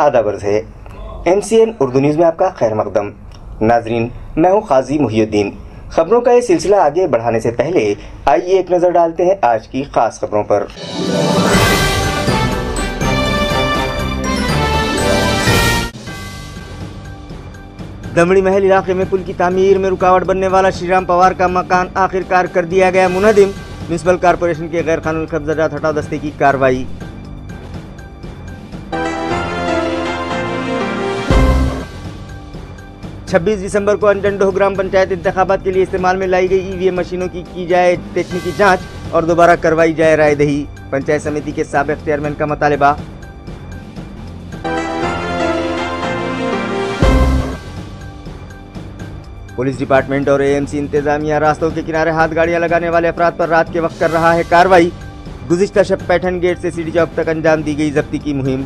आदाब अर्ज़ है। MCN उर्दू न्यूज़ में आपका खैर मकदम। नाजरीन, मैं हूँ काजी मुहियुद्दीन। खबरों का ये सिलसिला आगे बढ़ाने से पहले आइए एक नज़र डालते हैं आज की खास खबरों पर। दमड़ी महल इलाके में पुल की तामीर में रुकावट बनने वाला श्रीराम पवार का मकान आखिरकार कर दिया गया मुनहदिम। म्युनिसिपल कॉरपोरेशन के गैर कानूनी कब्जाजात हटाओ दस्ते की कार्रवाई। छब्बीस दिसंबर को अंजंडोह ग्राम पंचायत इंतखाबात के लिए इस्तेमाल में लाई गई EVM मशीनों की जाए तकनीकी जांच और दोबारा करवाई जाए रायदही। पंचायत समिति के साबिक चेयरमैन का मुतालबा। पुलिस डिपार्टमेंट और AMC इंतजामिया रास्तों के किनारे हाथ गाड़ियां लगाने वाले अफराद पर रात के वक्त कर रहा है कार्रवाई। गुज़िश्ता शब पैठन गेट से सिटी चौक तक अंजाम दी गई जब्ती की मुहिम।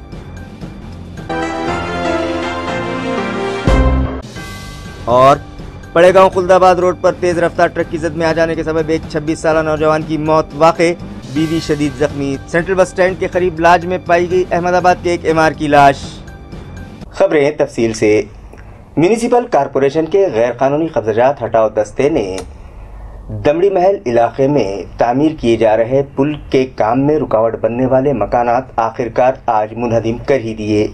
और पड़ेगांव खुल्दाबाद रोड पर तेज रफ्तार ट्रक की जद में आ जाने के सबब एक 26 साला नौजवान की मौत, वाक़े बीवी शदीद जख्मी। सेंट्रल बस स्टैंड के करीब लाज में पाई गई अहमदाबाद के एक MR की लाश। खबरें तफसील से। म्युनिसिपल कॉरपोरेशन के गैर कानूनी कब्जाजात हटाओ दस्ते ने दमड़ी महल इलाके में तामीर किए जा रहे पुल के काम में रुकावट बनने वाले मकानात आखिरकार आज मुनहदिम कर ही दिए।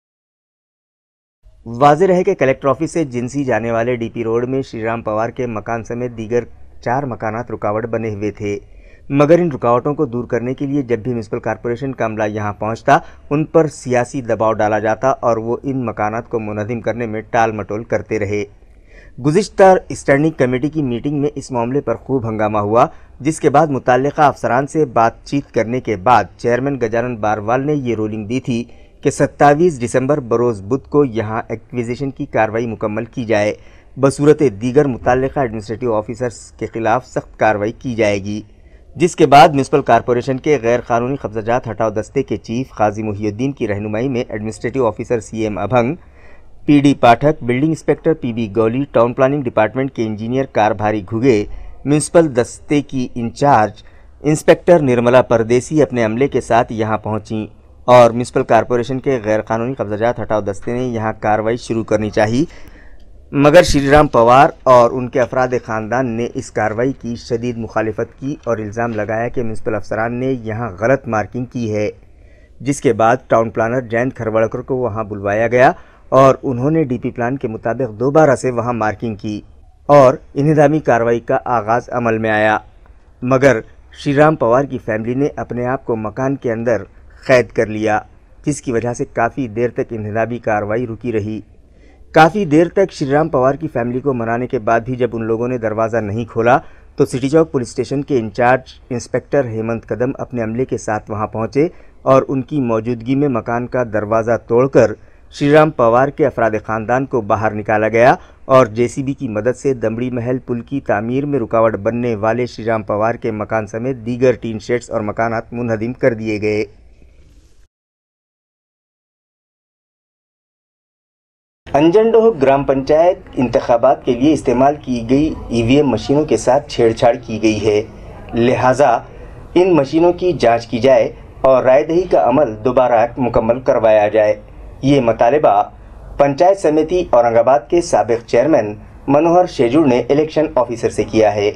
वाज़ेह रहे कि कलेक्टर ऑफिस से जिनसी जाने वाले DP रोड में श्रीराम पवार के मकान समेत दीगर 4 मकानात रुकावट बने हुए थे, मगर इन रुकावटों को दूर करने के लिए जब भी म्युनिसिपल कॉरपोरेशन का अमला यहाँ पहुँचता उन पर सियासी दबाव डाला जाता और वो इन मकानात को मुनहदिम करने में टाल मटोल करते रहे। गुज़िश्ता स्टैंडिंग कमेटी की मीटिंग में इस मामले पर खूब हंगामा हुआ, जिसके बाद मुताल्लिका अफसरान से बातचीत करने के बाद चेयरमैन गजानन बारवाल ने ये रूलिंग दी थी कि 27 दिसंबर बरोज़ बुध को यहाँ एक्विजिशन की कार्रवाई मुकम्मल की जाए, बसूरत दीगर मुताल्लिका एडमिनिस्ट्रेटिव ऑफिसर्स के खिलाफ सख्त कार्रवाई की जाएगी। जिसके बाद म्युनिसिपल कॉरपोरेशन के गैर कानूनी कब्जाजात हटाओ दस्ते के चीफ काजी मुहियुद्दीन की रहनुमाई में administrative officer CM Abhang, PD Pathak, building inspector PB Gauli, town planning department के इंजीनियर कारभारी घुगे, म्युनिसिपल दस्ते की इंचार्ज इंस्पेक्टर निर्मला परदेसी अपने अमले के साथ यहाँ पहुँची और म्युनिसिपल कॉरपोरेशन के गैर कानूनी कब्जाजात हटाओ दस्ते ने यहाँ कार्रवाई शुरू करनी चाहिए, मगर श्रीराम पवार और उनके अफराद ख़ानदान ने इस कार्रवाई की शदीद मुखालिफत की और इल्ज़ाम लगाया कि म्युनिसिपल अफसरान ने यहाँ गलत मार्किंग की है। जिसके बाद टाउन प्लानर जयंत खरवड़कर को वहाँ बुलवाया गया और उन्होंने DP प्लान के मुताबिक दोबारा से वहाँ मार्किंग की और इंहिदामी कार्रवाई का आगाज़ अमल में आया, मगर श्रीराम पवार की फैमिली ने अपने आप को मकान के अंदर कैद कर लिया, जिसकी वजह से काफ़ी देर तक इंहिदामी कार्रवाई रुकी रही। काफ़ी देर तक श्रीराम पवार की फैमिली को मनाने के बाद भी जब उन लोगों ने दरवाज़ा नहीं खोला तो सिटी चौक पुलिस स्टेशन के इंचार्ज इंस्पेक्टर हेमंत कदम अपने अमले के साथ वहां पहुंचे और उनकी मौजूदगी में मकान का दरवाज़ा तोड़कर श्रीराम पवार के अफराद ख़ानदान को बाहर निकाला गया और JCB की मदद से दमड़ी महल पुल की तामीर में रुकावट बनने वाले श्रीराम पवार के मकान समेत दीगर टीन शेड्स और मकानात मुनहदिम कर दिए गए। अंजंडोह ग्राम पंचायत इंतखाबात के लिए इस्तेमाल की गई EVM मशीनों के साथ छेड़छाड़ की गई है, लिहाजा इन मशीनों की जांच की जाए और रायदही का अमल दोबारा मुकम्मल करवाया जाए। ये मुतालबा पंचायत समिति औरंगाबाद के साबिक चेयरमैन मनोहर शेजूर ने इलेक्शन ऑफिसर से किया है।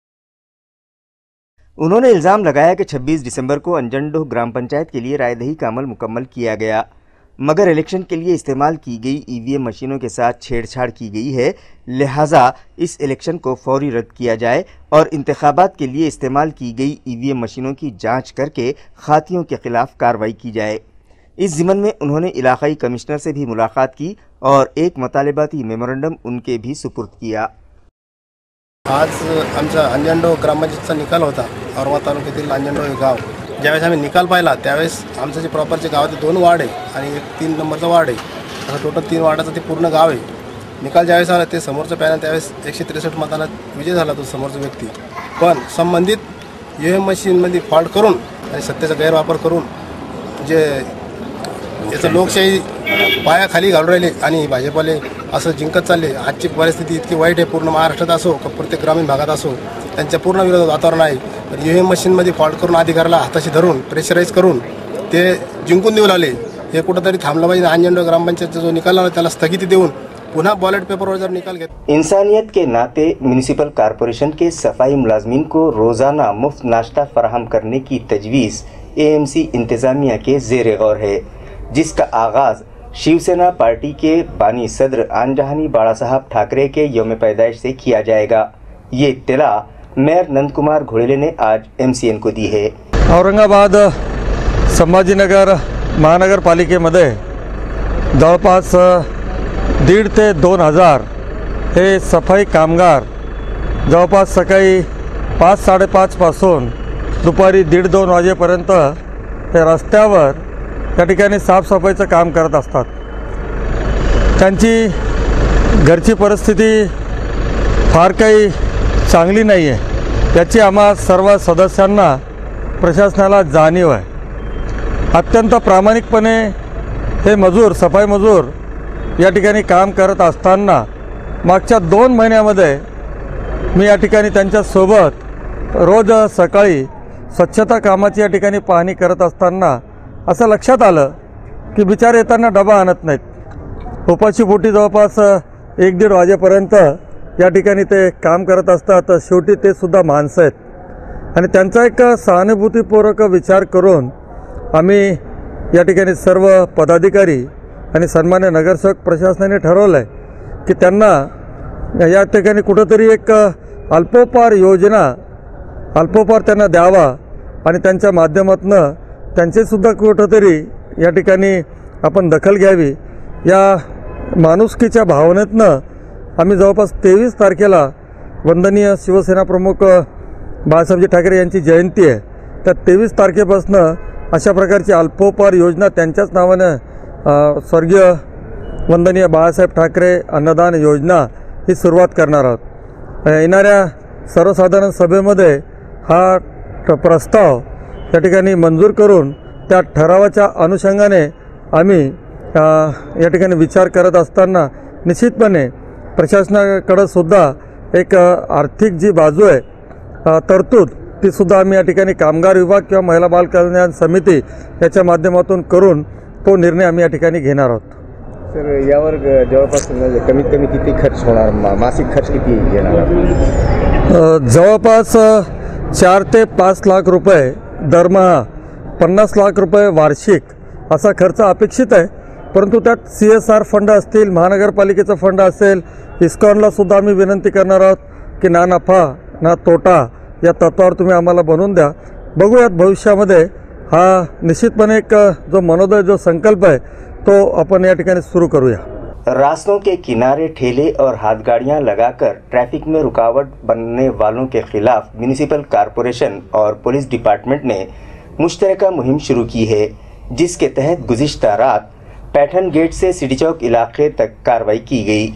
उन्होंने इल्ज़ाम लगाया कि 26 दिसंबर को अंजंडोह ग्राम पंचायत के लिए रायदही का अमल मुकम्मल किया गया, मगर इलेक्शन के लिए इस्तेमाल की गई EVM मशीनों के साथ छेड़छाड़ की गई है, लिहाजा इस इलेक्शन को फौरी रद्द किया जाए और इंतखाबात के लिए इस्तेमाल की गई EVM मशीनों की जांच करके खातियों के खिलाफ कार्रवाई की जाए। इस ज़िमन में उन्होंने इलाकाई कमिश्नर से भी मुलाकात की और एक मुतालबाती मेमोरेंडम उनके भी सुपुर्द किया। आज आमच्या अंजंडोह ग्रामपंचायतचा निकाल होता। औरंगाबाद तालुक्यातील अंजंडोह हे गाव ज्यावेळेस आम्ही निकाल पाहिला त्यावेळेस आमचं जे प्रॉपरचे गावाचे 2 वार्ड आहे आणि एक 3 नंबरचा वार्ड आहे, असं टोटल 3 वार्डाचं ते पूर्ण गाव आहे। निकाल ज्यावेळेस आला ते समोरचं पॅनल त्यावेळेस 163 मतांना विजय झाला तो समोरचा व्यक्ती, पण संबंधित EVM मशीनमध्ये फॉल्ट करून आणि सत्तेचा गैरवापर करून जे याचं लोकशाही पायाखाली घालून राहिले आणि भाजपवाले असं जिंकत चालले। आजची परिस्थिती इतकी वाईट आहे, पूर्ण महाराष्ट्रात असो का प्रत्येक ग्रामीण भागात असो त्यांच्या पूर्ण विरोधात वातावरण आहे। EVM मशीनमध्ये फॉल्ट करून अधिकाऱ्याला हाताशी धरून प्रेशराईज करून ते जिंकून देऊ लागले। हे कुठंतरी थांबलं पाहिजे. अंजनडो ग्रामपंचायतचा जो निकाल आला त्याला स्थगिती देऊन पुनः बॉलेट पेपरवर जर निकाल घेत. इंसानियत के नाते म्यूनिसिपल कॉरपोरेशन के सफाई मुलाजमीन को रोज़ाना मुफ्त नाश्ता फराहम करने की तजवीज़ AMC इंतज़ामिया के ज़ेर गौर है, जिसका आगाज़ शिवसेना पार्टी के बानी सदर आनजहानी बाड़ा साहब ठाकरे के यौम पैदाइश से किया जाएगा. ये इत्तला मेयर नंद कुमार घोडेले ने आज MCN को दी है. औरंगाबाद संभाजीनगर महानगरपालिकेमध्ये जवळपास 1,500 ते 2,000 हे सफाई कामगार जवळपास सकाळी 5-5:30 पासून दुपारी 1:30-2 वाजेपर्यंत हे रस्त्यावर त्या ठिकाणी साफसफाईचं काम करत असतात. त्यांची घरची परिस्थिती फार काही चांगली नाही आहे, याची आम्हा सर्व सदस्यांना प्रशासनाला जाणीव आहे. अत्यंत प्रामाणिकपणे हे मजूर सफाई मजूर या ठिकाणी काम करत असताना मागच्या 2 महिन्यामध्ये मी या ठिकाणी त्यांच्यासोबत रोज सकाळी स्वच्छता कामाची या ठिकाणी पाहणी करत असताना असं लक्षात आलं की बिचारे येताना डबा आणत नाहीत. उपाशी पोटी जवळपास 1-1:30 वाजेपर्यंत या ठिकाणी ते काम करत असतात. शेवटी ते सुद्धा माणसं आहेत आणि त्यांचा एक सहानुभूतीपूर्वक विचार करून आम्ही या ठिकाणी सर्व पदाधिकारी आणि सन्मान्य नगरसेवक प्रशासनाने ठरवलं आहे की त्यांना या ठिकाणी कुठंतरी एक अल्पोपहार योजना अल्पोपहार त्यांना द्यावा आणि त्यांच्या माध्यमातून त्यांचेसुद्धा कुठंतरी या ठिकाणी आपण दखल घ्यावी. या माणुसकीच्या भावनेतनं आम्ही जवळपास 23 तारखेला वंदनीय शिवसेना प्रमुख बाळासाहेबजी ठाकरे यांची जयंती आहे, त्या 23 तारखेपासून अशा प्रकारची अल्पोपहार योजना त्यांच्याच नावानं स्वर्गीय वंदनीय बाळासाहेब ठाकरे अन्नदान योजना ही सुरुवात करणार आहोत. येणाऱ्या सर्वसाधारण सभेमध्ये हा प्रस्ताव त्या ठिकाणी मंजूर करून त्या ठरावाच्या अनुषंगाने आम्ही या ठिकाणी विचार करत असताना निश्चितपणे प्रशासनाकडे सुद्धा एक आर्थिक जी बाजू आहे तरतूद ती सुद्धा आम्ही या ठिकाणी कामगार विभाग किंवा महिला बाल कल्याण समिती याच्या माध्यमातून करून तो निर्णय आम्ही या ठिकाणी घेणार आहोत. सर, यावर जवळपास कमीत कमी किती खर्च होणार, मासिक खर्च किती येणार? जवळपास 4 ते 5 लाख रुपये दरमहा, 50 लाख रुपये वार्षिक असा खर्च अपेक्षित आहे. परंतु त्यात CSR फंड असतील, महानगरपालिकेचा फंड असेल, इस्कॉनला सुद्धा आम्ही विनंती करणार आहोत की ना नफा ना तोटा या तत्वावर तुम्ही आम्हाला बनवून द्या. बघूयात भविष्यामध्ये हा निश्चितपणे एक जो मनोदय जो संकल्प आहे तो अपन या ठिकाणी शुरू करूया. रास्तों के किनारे ठेले और हाथ गाड़ियां लगाकर ट्रैफिक में रुकावट बनने वालों के खिलाफ म्यूनिसिपल कॉरपोरेशन और पुलिस डिपार्टमेंट ने मुश्तरका मुहिम शुरू की है, जिसके तहत गुज़िश्ता रात पैठन गेट से सिटी चौक इलाके तक कार्रवाई की गई.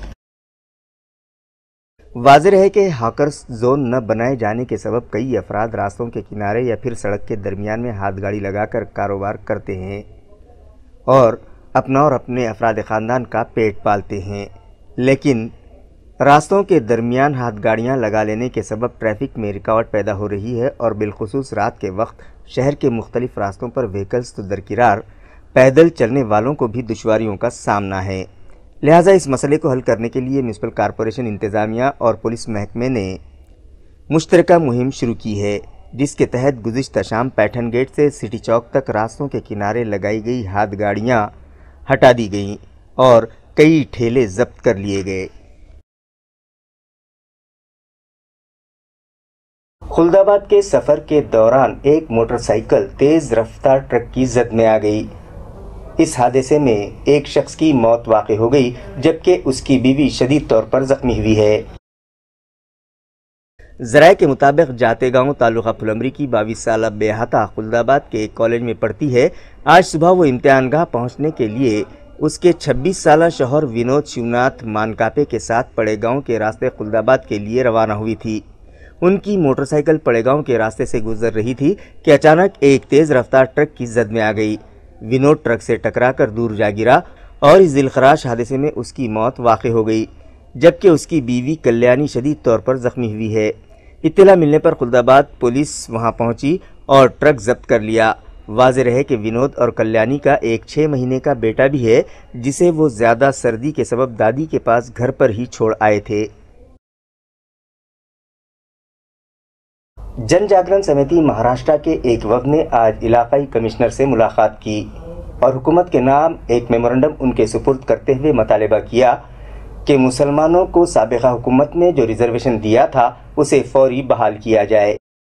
वाज़ेह है कि हॉकर्स जोन न बनाए जाने के सबब कई अफराद रास्तों के किनारे या फिर सड़क के दरमियान में हाथ गाड़ी लगाकर कारोबार करते हैं और अपना और अपने अफराद ख़ानदान का पेट पालते हैं. लेकिन रास्तों के दरमियान हाथ गाड़ियाँ लगा लेने के सबब ट्रैफिक में रुकावट पैदा हो रही है और बिलखुसूस रात के वक्त शहर के मुख्तलिफ रास्तों पर व्हीकल्स तो दरकिरार पैदल चलने वालों को भी दुश्वारियों का सामना है. लिहाजा इस मसले को हल करने के लिए म्यूनिसिपल कॉरपोरेशन इंतज़ामिया और पुलिस महकमे ने मुश्तरका मुहिम शुरू की है, जिसके तहत गुज़िश्ता शाम पैठन गेट से सिटी चौक तक रास्तों के किनारे लगाई गई हाथ गाड़ियाँ हटा दी गईं और कई ठेले जब्त कर लिए गए. खुलदाबाद के सफ़र के दौरान एक मोटरसाइकिल तेज़ रफ्तार ट्रक की जद में आ गई. इस हादसे में एक शख्स की मौत वाक़ई हो गई, जबकि उसकी बीवी शदीद तौर पर जख्मी हुई है. ज़राए के मुताबिक जातेगांव तालुका फुलंबरी की 22 साला बेहाता खुलदाबाद के एक कॉलेज में पढ़ती है. आज सुबह वो इम्तिहानगाह पहुंचने के लिए उसके 26 साला शौहर विनोद शिवनाथ मानकापे के साथ पड़ेगांव के रास्ते खुलदाबाद के लिए रवाना हुई थी. उनकी मोटरसाइकिल पड़ेगांव के रास्ते से गुजर रही थी कि अचानक एक तेज़ रफ्तार ट्रक की जद में आ गई. विनोद ट्रक से टकराकर दूर जा गिरा और इस दिलखराश हादसे में उसकी मौत वाक़ई हो गई, जबकि उसकी बीवी कल्याणी शदीद तौर पर जख्मी हुई है. इत्तला मिलने पर खुलदाबाद पुलिस वहां पहुंची और ट्रक जब्त कर लिया. वाज़ेह रहे कि विनोद और कल्याणी का एक 6 महीने का बेटा भी है, जिसे वो ज़्यादा सर्दी के सबब दादी के पास घर पर ही छोड़ आए थे। जन जागरण समिति महाराष्ट्र के एक वफ़द ने आज इलाकाई कमिश्नर से मुलाकात की और हुकूमत के नाम एक मेमोरेंडम उनके सुपुर्द करते हुए मुतालबा किया कि मुसलमानों को साबिक़ा हुकूमत ने जो रिजर्वेशन दिया था उसे फौरी बहाल किया जाए।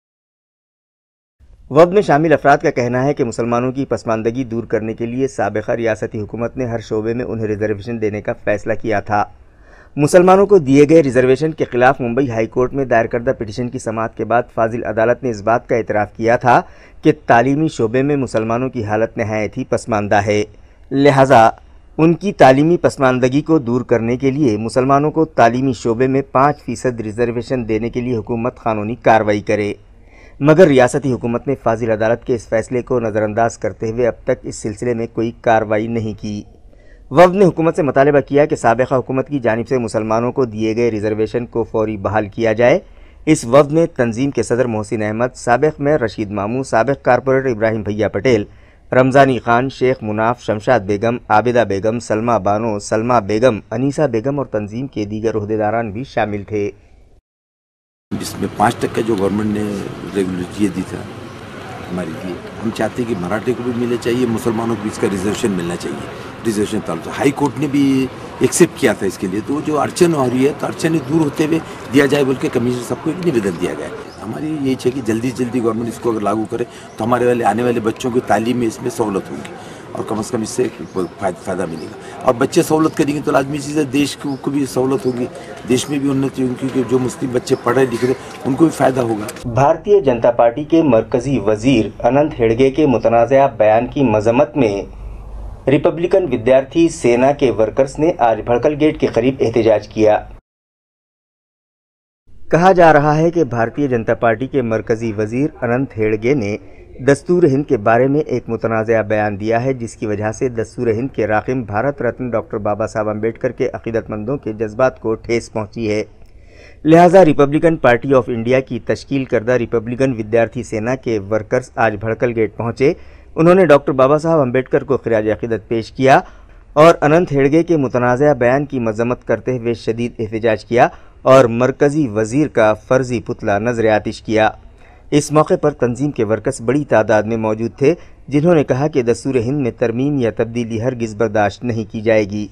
वफ़द में शामिल अफराद का कहना है कि मुसलमानों की पसमानदगी दूर करने के लिए साबिक़ा रियासती हुकूमत ने हर शोबे में उन्हें रिजर्वेशन देने का फ़ैसला किया था। मुसलमानों को दिए गए रिजर्वेशन के खिलाफ मुंबई हाई कोर्ट में दायर करदा पिटीशन की समाअत के बाद फाजिल अदालत ने इस बात का एतराफ़ किया था कि तालीमी शोबे में मुसलमानों की हालत नहायत ही पसमानदा है, लिहाजा उनकी तालीमी पसमानदगी को दूर करने के लिए मुसलमानों को तालीमी शोबे में 5% रिजर्वेशन देने के लिए हुकूमत कानूनी कार्रवाई करे। मगर रियासती हुकूमत ने फाजिल अदालत के इस फैसले को नज़रअंदाज करते हुए अब तक इस सिलसिले में कोई कार्रवाई नहीं की। वफ़द ने हुकूमत से मुतालबा किया कि साबिक़ा हुकूमत की जानिब से मुसलमानों को दिए गए रिजर्वेशन को फौरी बहाल किया जाए। इस वफ़द में तंजीम के सदर मोहसिन अहमद, साबिक़ मेयर रशीद मामू, साबिक़ कारपोरेटर इब्राहिम भैया पटेल, रमज़ानी खान, शेख मुनाफ, शमशाद बेगम, आबिदा बेगम, सलमा बानो, सलमा बेगम, अनीसा बेगम और तंजीम के दीगर ओहदेदारान भी शामिल थे। इसमें 5% जो गवर्नमेंट ने रेगुलर दी था हमारे लिए, हम चाहते हैं कि मराठी को भी मिलना चाहिए, मुसलमानों को भी इसका रिजर्वेशन मिलना चाहिए। रिजर्वेशन ताल्लुक हाई कोर्ट ने भी एक्सेप्ट किया था इसके लिए, तो जो अड़चन हो रही है तो अड़चन दूर होते हुए दिया जाए बोल के कमिश्नर सबको एक निवेदन दिया गया है। हमारी यही है कि जल्दी से जल्दी गवर्नमेंट इसको अगर लागू करे तो हमारे आने वाले बच्चों की तालीम में इसमें सहूलत होगी और कम से कम इससे फ़ायदा मिलेगा। और बच्चे सहूलत करेंगे तो लाजमी चीज़ है देश को भी सहूलत होगी, देश में भी उन्नति होगी, क्योंकि जो मुस्लिम बच्चे पढ़े लिख रहे उनको भी फ़ायदा होगा। भारतीय जनता पार्टी के मरकजी वजीर अनंत हेगड़े के मुतनाज़ा बयान की मजम्मत में रिपब्लिकन विद्यार्थी सेना के वर्कर्स ने आज भड़कल गेट के करीब एहतजाज किया। कहा जा रहा है कि भारतीय जनता पार्टी के मरकजी वजीर अनंत हेगड़े ने दस्तूर हिंद के बारे में एक मुतनाज़ा बयान दिया है, जिसकी वजह से दस्तूर हिंद के राक़िम भारत रत्न डॉक्टर बाबा साहब अम्बेडकर के अक़ीदतमंदों के जज्बात को ठेस पहुँची है। लिहाजा रिपब्लिकन पार्टी ऑफ इंडिया की तश्कील करदा रिपब्लिकन विद्यार्थी सेना के वर्कर्स आज भड़कल गेट पहुँचे। उन्होंने डॉक्टर बाबा साहब अम्बेडकर को खिराज अक़ीदत पेश किया और अनंत हेगड़े के मुतनाज़ा बयान की मजम्मत करते हुए शदीद एहतजाज किया और मरकजी वजीर का फर्जी पुतला नजर आतिश किया। इस मौके पर तंजीम के वर्कर्स बड़ी तादाद में मौजूद थे, जिन्होंने कहा कि दस्तूर हिंद में तरमीम या तब्दीली हरगिज़ बर्दाश्त नहीं की जाएगी।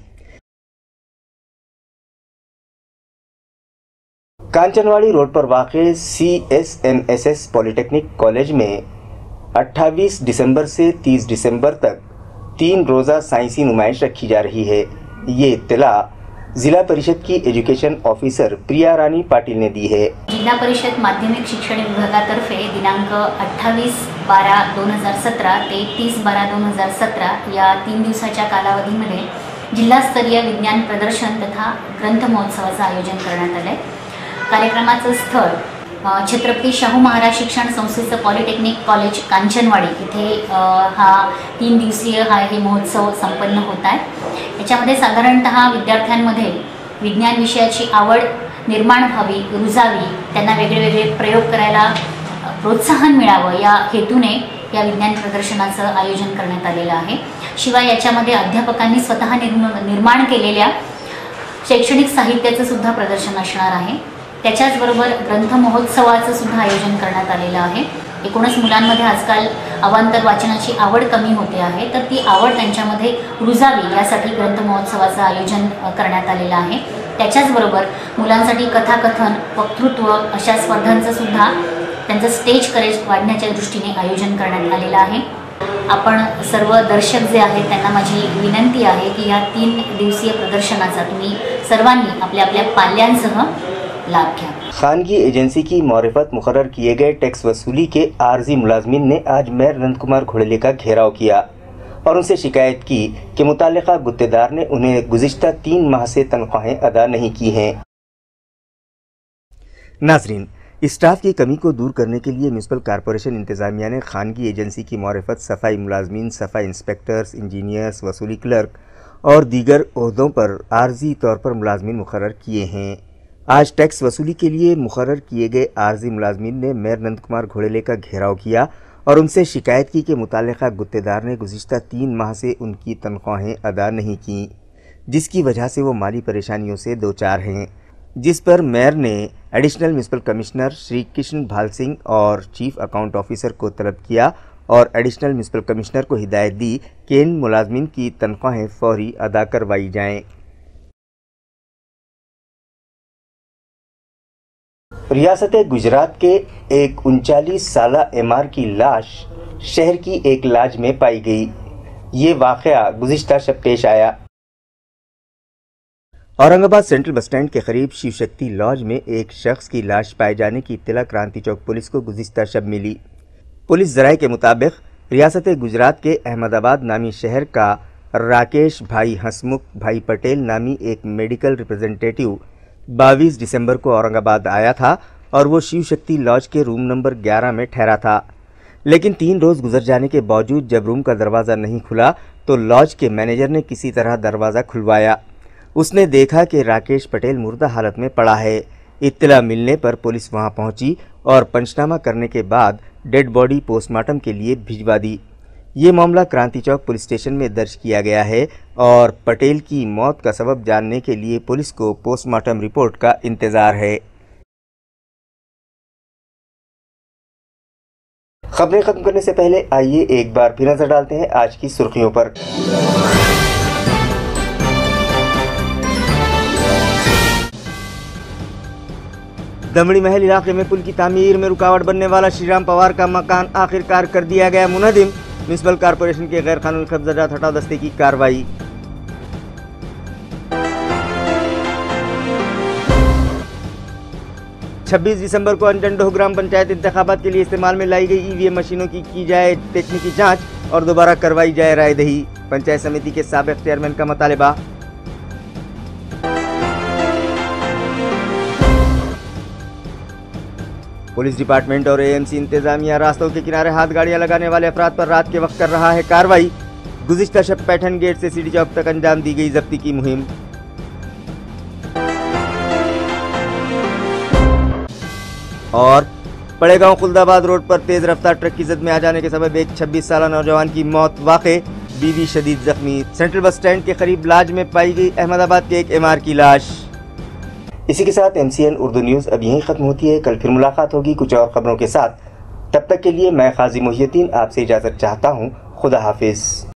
कांचनवाड़ी रोड पर वाक़े CSMSS पॉलिटेक्निक कॉलेज में 28 दिसंबर से 30 दिसंबर तक 3 रोज़ा साइंसी नुमाइश रखी जा रही है। ये इत्तला जिला परिषद की एजुकेशन ऑफिसर प्रिया रानी पाटिल ने दी है। जिल्हा परिषद माध्यमिक शिक्षण विभागातर्फे दिनांक 28/12/2017 ते 30/12/2017 या 3 दिवसाच्या कालावधीमध्ये जिल्हास्तरीय विज्ञान प्रदर्शन तथा ग्रंथ महोत्सवाचं आयोजन करण्यात आले। कार्यक्रमाचं स्थळ छत्रपती शाहू महाराज शिक्षण संस्थेचं पॉलिटेक्निक कॉलेज कांचनवाडी इथे हा 3 दिवसीय हे महोत्सव संपन्न होत आहे। याच्यामध्ये साधारणतः विद्यार्थ्यांमध्ये विज्ञान विषयाची आवड निर्माण व्हावी, रुजावी, त्यांना वेगवेगळे प्रयोग करायला प्रोत्साहन मिळावं या हेतूने या विज्ञान प्रदर्शनाचं आयोजन करण्यात आलेलं आहे। शिवाय याच्यामध्ये अध्यापकांनी स्वतः निर्माण केलेल्या शैक्षणिक साहित्याचं सुद्धा प्रदर्शन असणार आहे। त्याच्याचबरोबर ग्रंथ महोत्सवाचं सुद्धा आयोजन करण्यात आलेलं आहे। एकूणच मुलांमध्ये आजकाल अवांतर वाचनाची आवड कमी होते आहे, तर ती आवड त्यांच्यामध्ये रुजावी यासाठी ग्रंथ महोत्सवाचं आयोजन करण्यात आलेलं आहे। त्याच्याचबरोबर मुलांसाठी कथाकथन, वक्तृत्व अशा स्पर्धांचं सुद्धा त्यांचं स्टेज करेज वाढण्याच्या दृष्टीने आयोजन करण्यात आलेलं आहे। आपण सर्व दर्शक जे आहेत त्यांना माझी विनंती आहे की या 3 दिवसीय प्रदर्शनाचा तुम्ही सर्वांनी आपल्या आपल्या पाल्यांसह लाभ घ्या। खानगी एजेंसी की मारिफत मुकर्रर किए गए टैक्स वसूली के आर्जी मुलाजमीन ने आज मेयर नंद कुमार घोड़ेले का घेराव किया और उनसे शिकायत की कि मुतालिका गुत्तेदार ने उन्हें गुज़िश्ता 3 माह से तनख्वाहें अदा नहीं की हैं। नाजरीन, स्टाफ की कमी को दूर करने के लिए म्यूनसिपल कॉरपोरेशन इंतज़ामिया ने खानगी एजेंसी की मारिफत सफाई मुलाजमीन, सफाई इंस्पेक्टर्स, इंजीनियर्स, वसूली क्लर्क और दीगर ओहदों पर आर्जी तौर पर मुलाजमीन मुकर्रर किए हैं। आज टैक्स वसूली के लिए मुकर्रर किए गए आर्जी मुलाजमीन ने मेयर नंद कुमार घोड़ेले का घेराव किया और उनसे शिकायत की कि मुतल्लिका गुत्तेदार ने गुज़िश्ता 3 माह से उनकी तनख्वाहें अदा नहीं की, जिसकी वजह से वो माली परेशानियों से दो चार हैं। जिस पर मेयर ने additional municipal commissioner Shri Krishna Bhal Singh और चीफ अकाउंट ऑफिसर को तलब किया और एडिशनल म्यूनसिपल कमिश्नर को हिदायत दी कि इन मुलाजमीन की तनख्वाहें फौरी अदा करवाई जाएं। रियासत गुजरात के एक 39 साला एमआर की लाश शहर की एक लॉज में पाई गई। ये वाक़या गुज़िश्ता शब पेश आया। औरंगाबाद सेंट्रल बस स्टैंड के करीब शिव शक्ति लॉज में एक शख्स की लाश पाए जाने की इत्तला क्रांति चौक पुलिस को गुज़िश्ता शब मिली। पुलिस ज़राए के मुताबिक रियासत गुजरात के अहमदाबाद नामी शहर का राकेश भाई हसमुख भाई पटेल नामी एक मेडिकल रिप्रेजेंटेटिव 22 दिसंबर को औरंगाबाद आया था और वो शिव शक्ति लॉज के रूम नंबर 11 में ठहरा था। लेकिन 3 रोज़ गुजर जाने के बावजूद जब रूम का दरवाज़ा नहीं खुला तो लॉज के मैनेजर ने किसी तरह दरवाज़ा खुलवाया। उसने देखा कि राकेश पटेल मुर्दा हालत में पड़ा है। इत्तला मिलने पर पुलिस वहां पहुंची और पंचनामा करने के बाद डेड बॉडी पोस्टमार्टम के लिए भिजवा दी। ये मामला क्रांति चौक पुलिस स्टेशन में दर्ज किया गया है और पटेल की मौत का सबब जानने के लिए पुलिस को पोस्टमार्टम रिपोर्ट का इंतजार है। खबरें खत्म करने से पहले आइए एक बार फिर नजर डालते हैं आज की सुर्खियों पर। दमड़ी महल इलाके में पुल की तामीर में रुकावट बनने वाला श्रीराम पवार का मकान आखिरकार कर दिया गया मुनहदिम। म्यूनसिपल कॉरपोरेशन के गैर कानूनी कब्जाजात हटाओ दस्ते की कार्रवाई। छब्बीस दिसंबर को अंजंडोह ग्राम पंचायत इंतखाबात के लिए इस्तेमाल में लाई गई ईवीएम मशीनों की जाए तकनीकी जांच और दोबारा करवाई जाए रायदही। पंचायत समिति के साबिक चेयरमैन का मुतालबा। पुलिस डिपार्टमेंट और एएमसी इंतजामिया रास्तों के किनारे हाथ गाड़ियां लगाने वाले अफराद पर रात के वक्त कर रहा है कार्रवाई। गुज़िश्ता शब पैठन गेट से सीडी चौक तक अंजाम दी गई जब्ती की मुहिम। और पड़ेगांव खुलदाबाद रोड पर तेज रफ्तार ट्रक की जद में आ जाने के सबब एक 26 साला नौजवान की मौत, वाक़े बीवी शदीद जख्मी। सेंट्रल बस स्टैंड के करीब लॉज में पाई गई अहमदाबाद के एक एमआर की लाश। इसी के साथ MCN उर्दू न्यूज़ अब यहीं ख़त्म होती है। कल फिर मुलाकात होगी कुछ और ख़बरों के साथ। तब तक के लिए मैं काजी मोहिउद्दीन आपसे इजाज़त चाहता हूँ। खुदा हाफिज़।